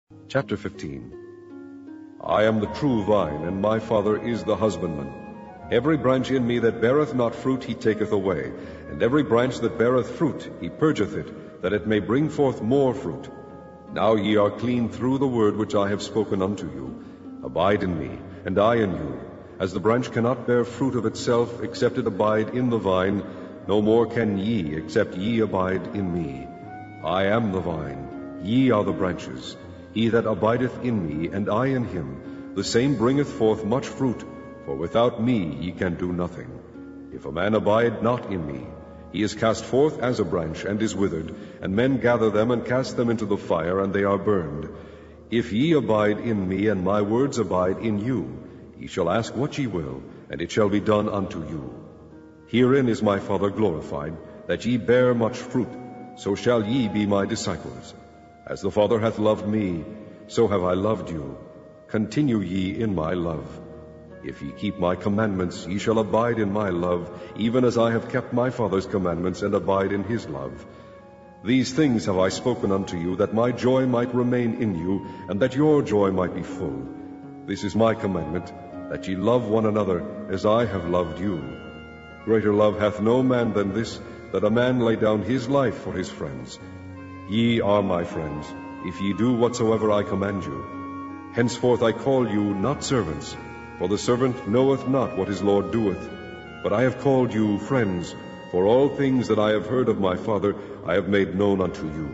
Chapter 15. I am the true vine, and my Father is the husbandman. Every branch in me that beareth not fruit he taketh away, and every branch that beareth fruit he purgeth it, that it may bring forth more fruit. Now ye are clean through the word which I have spoken unto you. Abide in me, and I in you. As the branch cannot bear fruit of itself, except it abide in the vine, no more can ye, except ye abide in me. I am the vine, ye are the branches. He that abideth in me, and I in him, the same bringeth forth much fruit, for without me ye can do nothing. If a man abide not in me, he is cast forth as a branch, and is withered, and men gather them and cast them into the fire, and they are burned. If ye abide in me, and my words abide in you, ye shall ask what ye will, and it shall be done unto you. Herein is my Father glorified, that ye bear much fruit, so shall ye be my disciples. As the Father hath loved me, so have I loved you. Continue ye in my love. If ye keep my commandments, ye shall abide in my love, even as I have kept my Father's commandments, and abide in his love. These things have I spoken unto you, that my joy might remain in you, and that your joy might be full. This is my commandment, that ye love one another, as I have loved you. Greater love hath no man than this, that a man lay down his life for his friends. Ye are my friends, if ye do whatsoever I command you. Henceforth I call you not servants, for the servant knoweth not what his Lord doeth. But I have called you friends, for all things that I have heard of my Father I have made known unto you.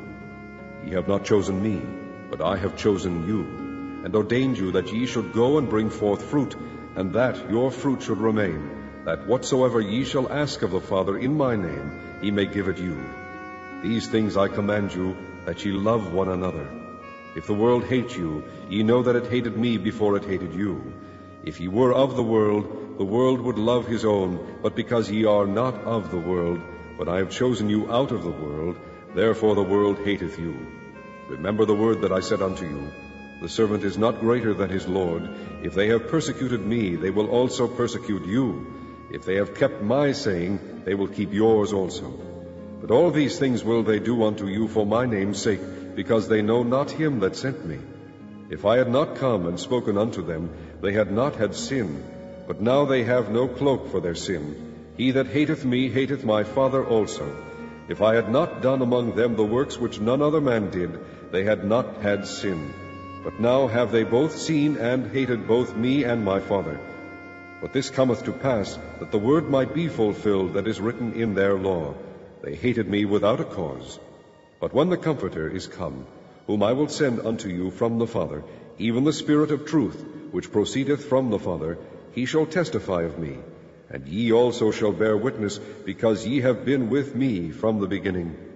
Ye have not chosen me, but I have chosen you, and ordained you that ye should go and bring forth fruit, and that your fruit should remain, that whatsoever ye shall ask of the Father in my name, he may give it you. These things I command you, that ye love one another. If the world hate you, ye know that it hated me before it hated you. If ye were of the world would love his own, but because ye are not of the world, but I have chosen you out of the world, therefore the world hateth you. Remember the word that I said unto you, the servant is not greater than his Lord. If they have persecuted me, they will also persecute you. If they have kept my saying, they will keep yours also. But all these things will they do unto you for my name's sake, because they know not him that sent me. If I had not come and spoken unto them, they had not had sin. But now they have no cloak for their sin. He that hateth me hateth my Father also. If I had not done among them the works which none other man did, they had not had sin. But now have they both seen and hated both me and my Father. But this cometh to pass, that the word might be fulfilled that is written in their law. They hated me without a cause. But when the Comforter is come, whom I will send unto you from the Father, even the Spirit of truth, which proceedeth from the Father, he shall testify of me. And ye also shall bear witness, because ye have been with me from the beginning.